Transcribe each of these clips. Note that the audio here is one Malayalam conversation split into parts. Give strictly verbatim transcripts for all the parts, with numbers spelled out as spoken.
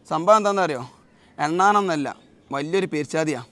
സംഭവം എന്താണെന്ന് അറിയോ? എണ്ണാനൊന്നല്ല, വലിയൊരു പേർച്ചാതിയാണ്.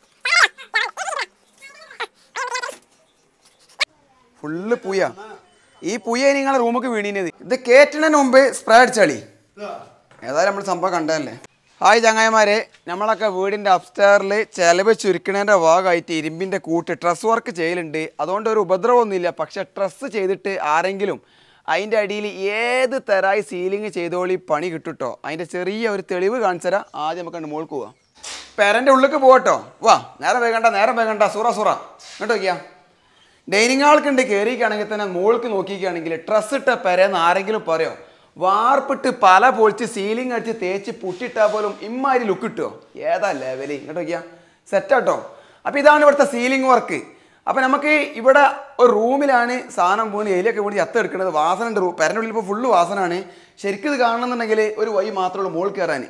ഫുള്ള് പൂയ. ഈ പൂയ നിങ്ങളെ റൂമൊക്കെ വീണീനത്. ഇത് കേറ്റിനു മുമ്പ് സ്പ്രേ അടിച്ചാളി. ഏതായാലും നമ്മൾ സംഭവം കണ്ടതല്ലേ. ഹായ് ചങ്ങായിമാരെ, നമ്മളൊക്കെ വീടിൻ്റെ അപ്സ്റ്റെയറിൽ ചിലവ് ചുരുക്കണേൻ്റെ ഭാഗമായിട്ട് ഇരുമ്പിൻ്റെ കൂട്ട് ട്രസ് വർക്ക് ചെയ്യലുണ്ട്. അതുകൊണ്ട് ഒരു ഉപദ്രവമൊന്നുമില്ല. പക്ഷെ ട്രസ് ചെയ്തിട്ട് ആരെങ്കിലും അതിൻ്റെ അടിയിൽ ഏത് തരായി സീലിംഗ് ചെയ്തോളി പണി കിട്ടുട്ടോ. അതിൻ്റെ ചെറിയ ഒരു തെളിവ് കാണിച്ചുതരാം. ആദ്യം നമുക്ക് മുകൾക്ക് പോവാം. പെരൻ്റെ ഉള്ളിലേക്ക് പോകട്ടോ. വാ, നേരം വേഗണ്ട നേരം വേഗണ്ട സൂറ സൂറ ഇങ്ങോട്ട് നോക്കിയാ. ഡൈനിങ് ഹാൾക്കുണ്ട് കയറിയിരിക്കുകയാണെങ്കിൽ തന്നെ മുകൾക്ക് നോക്കിയിരിക്കുകയാണെങ്കിൽ ട്രസ് ഇട്ട പെരയെന്ന് ആരെങ്കിലും പറയോ? വാർപ്പിട്ട് പല പൊളിച്ച് സീലിംഗ് അടിച്ച് തേച്ച് പുട്ടിട്ടാൽ പോലും ഇമ്മാതിരി ലുക്ക് കിട്ടുമോ? ഏതാ ലെവല് ഇങ്ങോട്ട് നോക്കിയാൽ സെറ്റാട്ടോ. അപ്പോൾ ഇതാണ് ഇവിടുത്തെ സീലിംഗ് വർക്ക്. അപ്പോൾ നമുക്ക് ഇവിടെ ഒരു റൂമിലാണ് സാധനം പോകുന്നത്. എലിയൊക്കെ കൂടി ചത്തെടുക്കുന്നത്. വാസന ഉണ്ട്. പെരൻ്റെ ഉള്ളിൽ ഇപ്പോൾ ഫുള്ള് വാസനയാണ്. ശരിക്കും ഇത് കാണണമെന്നുണ്ടെങ്കിൽ ഒരു വഴി മാത്രമേ ഉള്ളൂ മുകളിൽ കയറാൻ.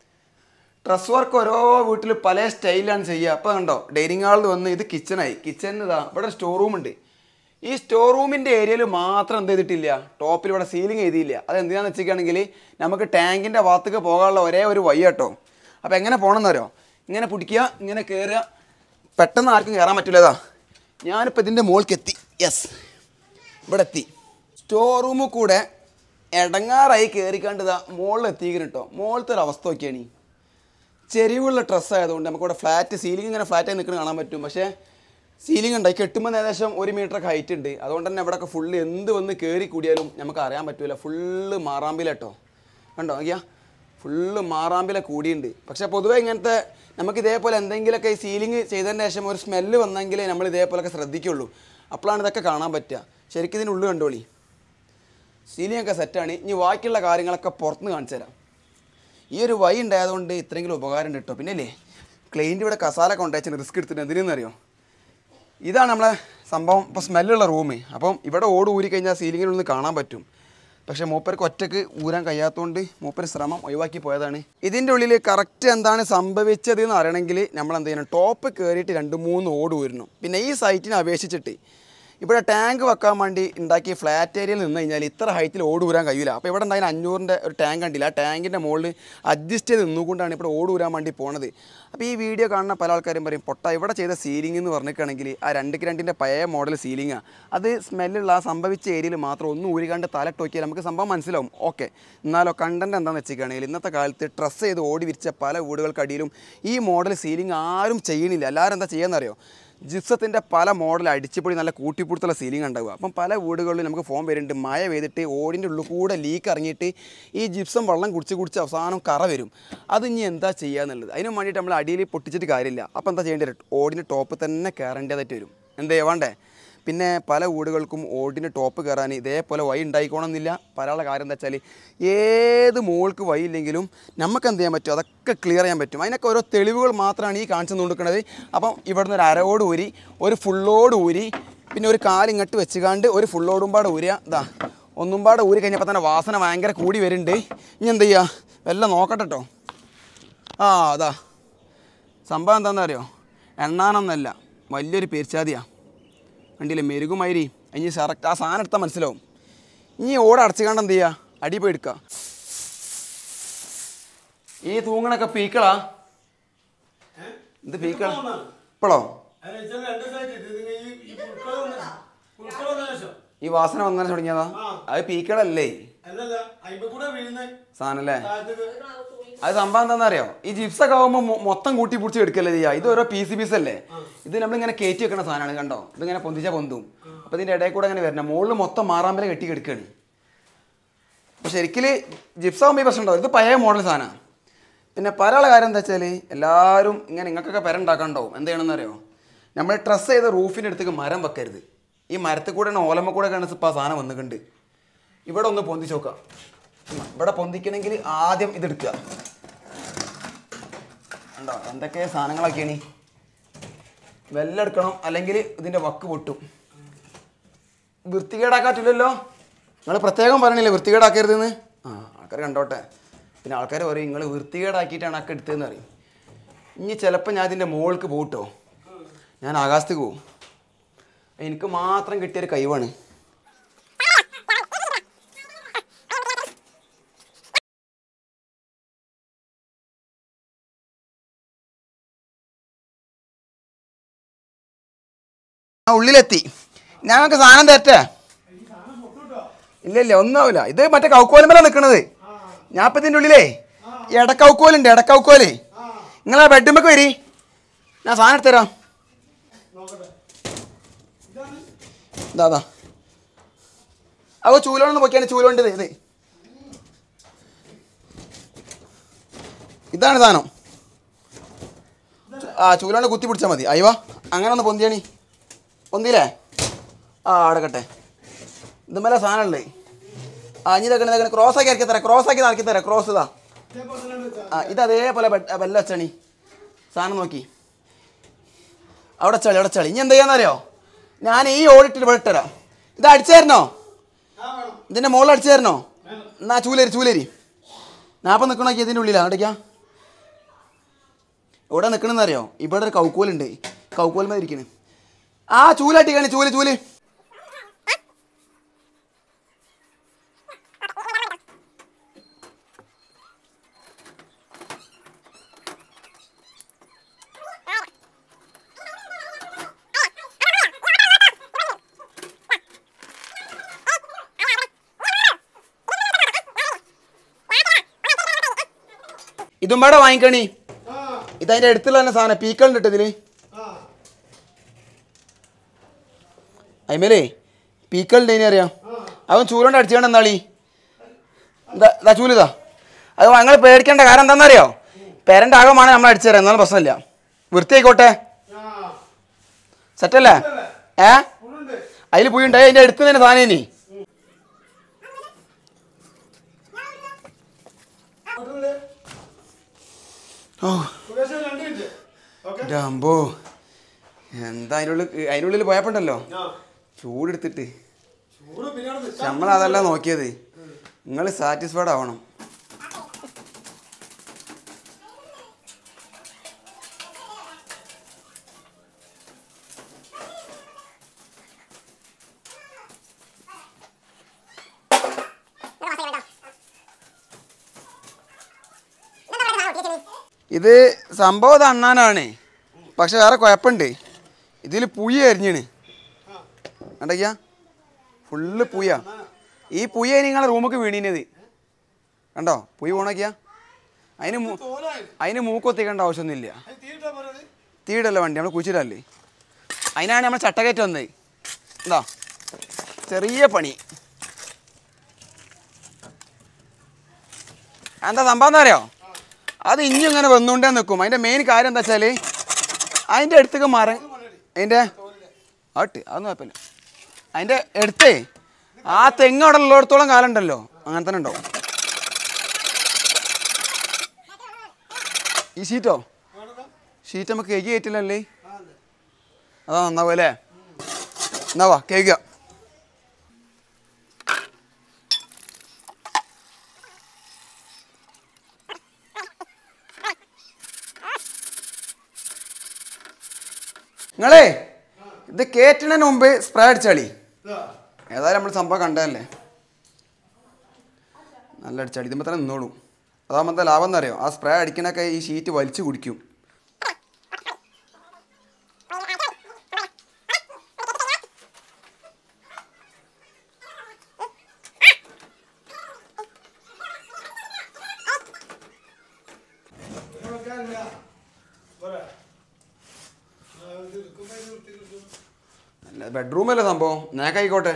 ഡ്രസ് വർക്ക് ഓരോ വീട്ടിൽ പല സ്റ്റൈലാണ് ചെയ്യുക. അപ്പോൾ കണ്ടോ, ഡൈനിങ് ഹാളിൽ വന്ന് ഇത് കിച്ചണായി. കിച്ചണിന് ഇതാ ഇവിടെ സ്റ്റോർ റൂമുണ്ട്. ഈ സ്റ്റോർ റൂമിൻ്റെ ഏരിയയിൽ മാത്രം എന്ത് ചെയ്തിട്ടില്ല, ടോപ്പിൽ ഇവിടെ സീലിംഗ് ചെയ്തില്ല. അത് എന്തിനാണെന്ന് വെച്ചിട്ടാണെങ്കിൽ നമുക്ക് ടാങ്കിൻ്റെ ഭാഗത്തേക്ക് പോകാനുള്ള ഒരേ ഒരു വഴി കേട്ടോ. അപ്പോൾ എങ്ങനെ പോകണമെന്നറിയോ? ഇങ്ങനെ പിടിക്കുക, ഇങ്ങനെ കയറുക. പെട്ടെന്ന് ആർക്കും കയറാൻ പറ്റില്ലതാ. ഞാനിപ്പോൾ ഇതിൻ്റെ മുകളിലേക്ക് എത്തി. യെസ്, ഇവിടെ എത്തി. സ്റ്റോർ റൂമിൽ കൂടെ ഇടങ്ങാറായി കയറിക്കാണ്ടതാ മുകളിൽ എത്തിക്കണം കേട്ടോ. മുകളിലത്തെ ഒരു അവസ്ഥ നോക്കിയാണ്. ചെരിവുള്ള ഡ്രസ്സ് ആയതുകൊണ്ട് നമുക്കിവിടെ ഫ്ലാറ്റ് സീലിംഗ് ഇങ്ങനെ ഫ്ലാറ്റായി നിൽക്കുന്നത് കാണാൻ പറ്റും. പക്ഷേ സീലിംഗ് ഉണ്ടായി കെട്ടുമ്പോൾ ഏകദേശം ഒരു മീറ്ററൊക്കെ ഹൈറ്റ് ഉണ്ട്. അതുകൊണ്ട് തന്നെ ഇവിടെയൊക്കെ ഫുള്ള് എന്ത് വന്ന് കയറി കൂടിയാലും നമുക്ക് അറിയാൻ പറ്റില്ല. ഫുള്ള് മാറാമ്പില കേട്ടോ. കണ്ടോ നോക്കിയാ, ഫുള്ള് മാറാമ്പില കൂടിയുണ്ട്. പക്ഷേ പൊതുവേ ഇങ്ങനത്തെ നമുക്ക് ഇതേപോലെ എന്തെങ്കിലുമൊക്കെ ഈ സീലിംഗ് ചെയ്തതിന് ശേഷം ഒരു സ്മെല്ല് വന്നെങ്കിലേ നമ്മൾ ഇതേപോലെയൊക്കെ ശ്രദ്ധിക്കുള്ളൂ. അപ്പോഴാണ് ഇതൊക്കെ കാണാൻ പറ്റുക. ശരിക്കും ഇതിൻ്റെ ഉള്ളിൽ കണ്ടോളി, സീലിംഗ് ഒക്കെ സെറ്റാണ്. ഇനി ബാക്കിയുള്ള കാര്യങ്ങളൊക്കെ പുറത്തുനിന്ന് കാണിച്ചു തരാം. ഈ ഒരു വഴി ഉണ്ടായതുകൊണ്ട് ഇത്രയെങ്കിലും ഉപകാരം ഉണ്ട് കേട്ടോ. പിന്നെ അല്ലേ ക്ലൈൻറ്റ് ഇവിടെ കസാല കൊണ്ടുവച്ച് റിസ്ക് എടുത്തിട്ട് എന്തിനെന്നറിയോ? ഇതാണ് നമ്മളെ സംഭവം. ഇപ്പോൾ സ്മെല്ലുള്ള റൂം. അപ്പം ഇവിടെ ഓട് ഊരി കഴിഞ്ഞാൽ സീലിങ്ങിൽ നിന്ന് കാണാൻ പറ്റും. പക്ഷേ മൂപ്പർക്ക് ഒറ്റയ്ക്ക് ഊരാൻ കഴിയാത്തതുകൊണ്ട് മൂപ്പര് ശ്രമം ഒഴിവാക്കി പോയതാണ്. ഇതിൻ്റെ ഉള്ളിൽ കറക്റ്റ് എന്താണ് സംഭവിച്ചത് എന്ന് അറിയണമെങ്കിൽ നമ്മൾ എന്ത് ചെയ്യണം, ടോപ്പ് കയറിയിട്ട് രണ്ട് മൂന്ന് ഓട് ഊരണം. പിന്നെ ഈ സൈറ്റിനെ അപേക്ഷിച്ചിട്ട് ഇവിടെ ടാങ്ക് വെക്കാൻ വേണ്ടി ഉണ്ടാക്കിയ ഫ്ലാറ്റ് ഏരിയയിൽ നിന്ന് കഴിഞ്ഞാൽ ഇത്ര ഹൈറ്റിൽ ഓട് ഊരാൻ കഴിയില്ല. അപ്പോൾ ഇവിടെ ഉണ്ടായിരുന്ന അഞ്ഞൂറിൻ്റെ ഒരു ടാങ്ക് കണ്ടില്ല, ആ ടാങ്കിൻ്റെ മുകളിൽ അഡ്ജസ്റ്റ് ചെയ്ത് നിന്നുകൊണ്ടാണ് ഇവിടെ ഓട് ഊരാൻ വേണ്ടി പോണത്. അപ്പോൾ ഈ വീഡിയോ കാണുന്ന പല ആൾക്കാരും പറയും, പൊട്ട ഇവിടെ ചെയ്ത സീലിംഗ് എന്ന് പറഞ്ഞിട്ടാണെങ്കിൽ ആ രണ്ടിക്ക് രണ്ടിൻ്റെ പഴയ മോഡൽ സീലിംഗാണ്. അത് സ്മെല്ലുള്ള ആ സംഭവിച്ച ഏരിയയിൽ മാത്രം ഒന്ന് ഊരിക്കാണ്ട് തലട്ട് നോക്കിയാൽ നമുക്ക് സംഭവം മനസ്സിലാവും. ഓക്കെ, എന്നാലോ കണ്ടൻറ്റ് എന്താണെന്ന് വെച്ചിട്ടാണെങ്കിൽ ഇന്നത്തെ കാലത്ത് ട്രസ് ചെയ്ത് ഓടി വിരിച്ച പല വീടുകൾക്കടിയിലും ഈ മോഡൽ സീലിംഗ് ആരും ചെയ്യണില്ല. എല്ലാവരും എന്താ ചെയ്യാമെന്നറിയോ? ജിപ്സത്തിൻ്റെ പല മോഡൽ അടിച്ചുപൊളി നല്ല കൂട്ടിപ്പുറത്തുള്ള സീലിംഗ് ഉണ്ടാവുക. അപ്പം പല വീടുകളിലും നമുക്ക് ഫോം വരുന്നുണ്ട്, മഴ പെയ്തിട്ട് ഓടിൻ്റെ ഉള്ളിൽ കൂടെ ലീക്ക് ഇറങ്ങിയിട്ട് ഈ ജിപ്സം വെള്ളം കുടിച്ച് കുടിച്ച് അവസാനം കറ വരും. അത് ഇനി എന്താ ചെയ്യുക എന്നുള്ളത്. അതിന് വേണ്ടിയിട്ട് നമ്മൾ അടിയിൽ പൊട്ടിച്ചിട്ട് കാര്യമില്ല. അപ്പോൾ എന്താ ചെയ്യേണ്ടി വരും? ഓടിൻ്റെ ടോപ്പ് തന്നെ കയറേണ്ടതായിട്ട് വരും. എന്താ വേണ്ടേ? പിന്നെ പല വീടുകൾക്കും ഓടിൻ്റെ ടോപ്പ് കയറാൻ ഇതേപോലെ വഴി ഉണ്ടായിക്കോണമെന്നില്ല. പലയുള്ള കാര്യം എന്താ വെച്ചാൽ ഏത് മുകൾക്ക് വഴി ഇല്ലെങ്കിലും നമുക്ക് എന്ത് ചെയ്യാൻ പറ്റും, അതൊക്കെ ക്ലിയർ ചെയ്യാൻ പറ്റും. അതിനൊക്കെ ഓരോ തെളിവുകൾ മാത്രമാണ് ഈ കാണിച്ചു കൊടുക്കുന്നത്. അപ്പം ഇവിടുന്ന് ഒരു അരയോട് ഊരി, ഒരു ഫുള്ളോട് ഊരി, പിന്നെ ഒരു കാലിങ്ങട്ട് വെച്ചുകാണ്ട് ഒരു ഫുള്ളോടും പാടെ ഊരുക. ഇതാ ഒന്നും പാടെ ഊരി കഴിഞ്ഞപ്പോൾ തന്നെ വാസന ഭയങ്കര കൂടി വരുന്നുണ്ട്. ഇനി എന്ത് ചെയ്യുക, വല്ല നോക്കട്ടെ കേട്ടോ. ആ അതാ സംഭവം എന്താണെന്ന് അറിയോ? എണ്ണാനൊന്നല്ല, വലിയൊരു പേർച്ചാതിയാണ്. വണ്ടിയിൽ മെരുകുമായിരി. ഇനി കറക്റ്റ് ആ സാധനം എടുത്താൽ മനസ്സിലാവും. ഇനി ഓടെ അടച്ചുകാണ്ട് എന്ത് ചെയ്യുക, അടി പോയി എടുക്കുക. ഈ തൂങ്ങണൊക്കെ പീക്കളാ? ഇത് പീക്കള ഇപ്പോഴോ? ഈ വാസന വന്നേ തുടങ്ങിയതാ? അത് പീക്കളല്ലേ സാധനല്ലേ? അത് സംഭവം എന്താണെന്ന് അറിയോ? ഈ ജിപ്സൊക്കെ ആകുമ്പോൾ മൊത്തം കൂട്ടി പിടിച്ച് എടുക്കല്ലേ ചെയ്യുക. ഇത് ഓരോ പീസ് പീസ് അല്ലേ. ഇത് നമ്മളിങ്ങനെ കയറ്റി വെക്കുന്ന സാധനമാണ്. കണ്ടോ, ഇതിങ്ങനെ പൊന്തിച്ചാൽ പൊന്തും. അപ്പോൾ ഇതിൻ്റെ ഇടയിൽ കൂടെ അങ്ങനെ വരണം. മുകളിൽ മൊത്തം മാറാമ്പല കെട്ടി കിടക്കുകയാണ്. അപ്പോൾ ശരിക്കും ജിപ്സ് ആകുമ്പോൾ ഈ പ്രശ്നം ഉണ്ടാവും. ഇത് പഴയ മോഡൽ സാധനമാണ്. പിന്നെ പല കാര്യം എന്താ വെച്ചാൽ എല്ലാവരും ഇങ്ങനെ നിങ്ങൾക്കൊക്കെ പെര ഉണ്ടാക്കാണ്ടാവും. എന്ത് ചെയ്യണമെന്ന് അറിയോ? നമ്മൾ ട്രസ് ചെയ്ത റൂഫിൻ്റെ അടുത്തേക്ക് മരം വെക്കരുത്. ഈ മരത്തിൽ കൂടെ ഓലമ്മ കൂടെ ആണ് ഇപ്പോൾ ആ സാധനം വന്നിട്ടുണ്ട്. ഇവിടെ ഒന്ന് പൊന്തിച്ച് നോക്കുക. ഇവിടെ പൊന്തിക്കണമെങ്കിൽ ആദ്യം ഇതെടുക്കുക. ഉണ്ടോ എന്തൊക്കെ സാധനങ്ങളൊക്കെയാണ്. വെല്ലം എടുക്കണം, അല്ലെങ്കിൽ ഇതിൻ്റെ വക്ക് പൊട്ടും. വൃത്തികേടാക്കാറ്റില്ലല്ലോ. നിങ്ങൾ പ്രത്യേകം പറയണില്ലേ വൃത്തികേടാക്കരുതെന്ന്? ആ ആൾക്കാർ കണ്ടോട്ടെ. പിന്നെ ആൾക്കാർ പറയും നിങ്ങൾ വൃത്തികേടാക്കിയിട്ടാണ് അക്ക എടുത്തതെന്ന് പറയും. ഇനി ചിലപ്പോൾ ഞാൻ ഇതിൻ്റെ മുകൾക്ക് പോകട്ടോ, ഞാൻ ആകാശത്തേക്ക് പോകും. എനിക്ക് മാത്രം കിട്ടിയൊരു കഴിവാണ്. ഉള്ളിലെത്തി. ഞങ്ങൾക്ക് സാധനം തരട്ടെ? ഇല്ല ഇല്ല ഒന്നും ആവില്ല. ഇത് മറ്റേ കൗക്കോലുമ്പല നിൽക്കണത്. ഞാൻ ഇപ്പം ഇതിൻ്റെ ഉള്ളിലേ ഇടക്കൗക്കോലുണ്ട്. ഇടക്കൗക്കോല് നിങ്ങളാ ബെഡുമ്പൊക്കെ വരി, ഞാൻ സാധനം എടുത്തരാം. ഇതാ അതാ അവ ചൂലോണെന്ന് പൊക്കിയാണ്. ചൂലോണ്ട് ഇത് ഇതാണ് സാധനം. ആ ചൂലോണ്ട് കുത്തി പിടിച്ചാൽ മതി. അയ്യോ അങ്ങനെ ഒന്ന് പൊന്തിയാണി. പൊന്തിയില്ലേ? ആ അടക്കട്ടെ. ഇതുമല്ല സാധനമുള്ളത്. ആ ഇനി ഇതൊക്കെ ഇതൊക്കെ ക്രോസാക്കി ഇറക്കി തരാം. ക്രോസാക്കി ഇറക്കി തരാം. ക്രോസ് ഇതാ. ആ ഇത് അതേപോലെ ബെല്ല വെച്ചണി. സാധനം നോക്കി അവിടെ ചളി അവിടെ ചളി. ഇനി എന്താ ചെയ്യാന്നറിയോ? ഞാൻ ഈ ഓടിട്ടിട്ട് ഇവിടെ ഇട്ടുതരാം. ഇത് അടിച്ചു തരണോ? ഇതിൻ്റെ മുകളിൽ അടിച്ചു തരണോ? എന്നാ ചൂലേരി ചൂലേരി. ഞാൻ അപ്പം നിൽക്കണോക്കി ഇതിൻ്റെ ഉള്ളിലാണ്. അവിടേക്കാ ഇവിടെ നിൽക്കണമെന്നറിയോ? ഇവിടെ ഒരു കൗക്കോലുണ്ട്. കൗക്കോലുമേ ഇരിക്കണ്. ആ ചൂലട്ടിക്കാണ്. ചൂല് ചൂല് ഇതും പാടെ വാങ്ങിക്കണി. ഇതതിൻ്റെ അടുത്തുള്ള തന്നെ സാധനം പീക്കളുണ്ട് ഇതിൽ. അതിമേലേ പീക്കളുണ്ട്. ഇനി അറിയാം അവൻ ചൂലുകൊണ്ട് അടിച്ചുകൊണ്ട് എന്നാളി. എന്താ ഇതാ ചൂലിതാ. അത് ഞങ്ങൾ പേടിക്കേണ്ട കാരണം എന്താണെന്നറിയോ? പേരൻ്റെ ആകമാണ് നമ്മൾ അടിച്ചു തരാം. എന്നാലും പ്രശ്നമില്ല. വൃത്തിയായിക്കോട്ടെ. സെറ്റല്ലേ? ഏ അതിൽ പോയിണ്ട്. അതിൻ്റെ അടുത്ത് തന്നെ സാധനം. ഇനി ഓ അമ്പോ എന്താ അതിനുള്ളിൽ അതിനുള്ളിൽ പോയപ്പോണ്ടല്ലോ ചൂടെടുത്തിട്ട് നമ്മളതല്ല നോക്കിയത്. നിങ്ങൾ സാറ്റിസ്ഫൈഡ് ആവണം. ഇത് സംഭവം അണ്ണാനാണ്. പക്ഷെ വേറെ കുഴപ്പമുണ്ട്. ഇതിൽ പുയ എരിഞ്ഞാണ്. കണ്ടയ്യ ഫുള്ള് പുയ. ഈ പുയ നിങ്ങളെ റൂമൊക്കെ വീണീനത് കണ്ടോ? പുയ പോണക്കിയ അതിന് അതിന് മൂക്കൊത്തിക്കേണ്ട ആവശ്യമൊന്നുമില്ല. തീയിടല്ല വണ്ടി നമ്മൾ കുഴിച്ചിടല്ലേ. അതിനാണ് നമ്മൾ ചട്ടകയറ്റ് വന്നത്. എന്താ ചെറിയ പണി. എന്താ സംഭവം എന്താ അറിയോ? അത് ഇനി ഇങ്ങനെ വന്നുകൊണ്ടേ നിൽക്കും. അതിൻ്റെ മെയിൻ കാര്യം എന്താ വെച്ചാൽ അതിൻ്റെ അടുത്തേക്ക് മരം അതിൻ്റെ ആട്ട് അതൊന്നും കുഴപ്പമില്ല. അതിൻ്റെ അടുത്തേ ആ തെങ്ങ് അവിടെ ഉള്ളിടത്തോളം കാലം ഉണ്ടല്ലോ അങ്ങനെ തന്നെ ഉണ്ടാവും. ഈ ഷീറ്റോ ഷീറ്റ് നമുക്ക് കേക്ക് കയറ്റില്ലല്ലേ? അതാ നന്നാവും അല്ലേ? എന്നാവാ കേൾക്കുക. നിങ്ങളേ ഇത് കയറ്റണതിന് മുമ്പ് സ്പ്രേ അടിച്ചാളി. ഏതായാലും നമ്മൾ സംഭവം കണ്ടതല്ലേ. നല്ല അടിച്ചാളി. ഇതുമ്പോൾ തന്നെ നിന്നോളൂ. അതാകുമ്പോൾ എന്താ ലാഭം എന്നറിയോ? ആ സ്പ്രേ അടിക്കണൊക്കെ ഈ ഷീറ്റ് വലിച്ചു കുടിക്കും. അല്ല ബെഡ്റൂമല്ലേ സംഭവം. നേക്കായിക്കോട്ടെ.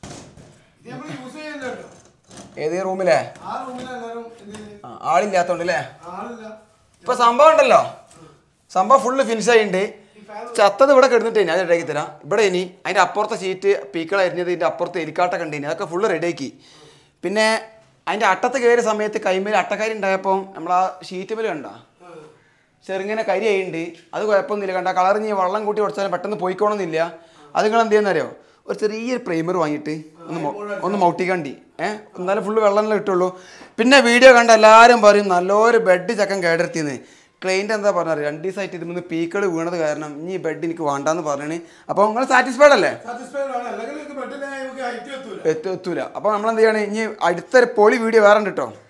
ഏത് റൂമിലെ ആളില്ലാത്തോണ്ട് അല്ലേ? ഇപ്പൊ സംഭവം ഉണ്ടല്ലോ. സംഭവം ഫുള്ള് ഫിനിഷ് ആയിട്ടുണ്ട്. ചത്തത് ഇവിടെ കിടന്നിട്ട് ഞാൻ റെഡിയാക്കി തരാം. ഇവിടെ ഇനി അതിൻ്റെ അപ്പുറത്തെ സീറ്റ് പീക്കൾ അരിഞ്ഞത് ഇതിൻ്റെ അപ്പുറത്ത് എലിക്കാട്ടൊക്കെ ഉണ്ട്. അതൊക്കെ ഫുള്ള് റെഡിയാക്കി. പിന്നെ അതിൻ്റെ അട്ടത്ത് കയറിയ സമയത്ത് കൈമേൽ അട്ടക്കാരി ഉണ്ടായപ്പോൾ നമ്മൾ ആ ഷീറ്റ് മേൽ കണ്ട ചെറുങ്ങനെ കരി ആയിട്ടുണ്ട്. അത് കുഴപ്പമൊന്നുമില്ല. കണ്ട കളറിഞ്ഞ് വെള്ളം കൂട്ടി കുറച്ചാലും പെട്ടെന്ന് പോയിക്കോണമെന്നില്ല. അത് നിങ്ങൾ എന്ത് ചെയ്യുന്നറിയോ? ഒരു ചെറിയൊരു പ്രൈമർ വാങ്ങിയിട്ട് ഒന്ന് ഒന്ന് മൗട്ടിക്കണ്ടി ഏഹ് എന്നാലും ഫുള്ള് വെള്ളം കിട്ടുള്ളൂ. പിന്നെ വീഡിയോ കണ്ട എല്ലാവരും പറയും നല്ലൊരു ബെഡ് ചക്കൻ കേടെടുത്തിന്ന്. ക്ലൈൻറ്റ് എന്താ പറഞ്ഞത്? രണ്ട് ദിവസമായിട്ട് ഇതിൽ നിന്ന് പീക്കൾ വീണത് കാരണം ഇനി ഈ ബെഡ് എനിക്ക് വേണ്ടാന്ന് പറഞ്ഞാണ്. അപ്പോൾ നിങ്ങൾ സാറ്റിസ്ഫൈഡ് അല്ലേ? എത്തൂല. അപ്പോൾ നമ്മളെന്ത് ചെയ്യണം? ഇനി അടുത്തൊരു പൊളി വീഡിയോ വേറെ ഉണ്ട് കേട്ടോ.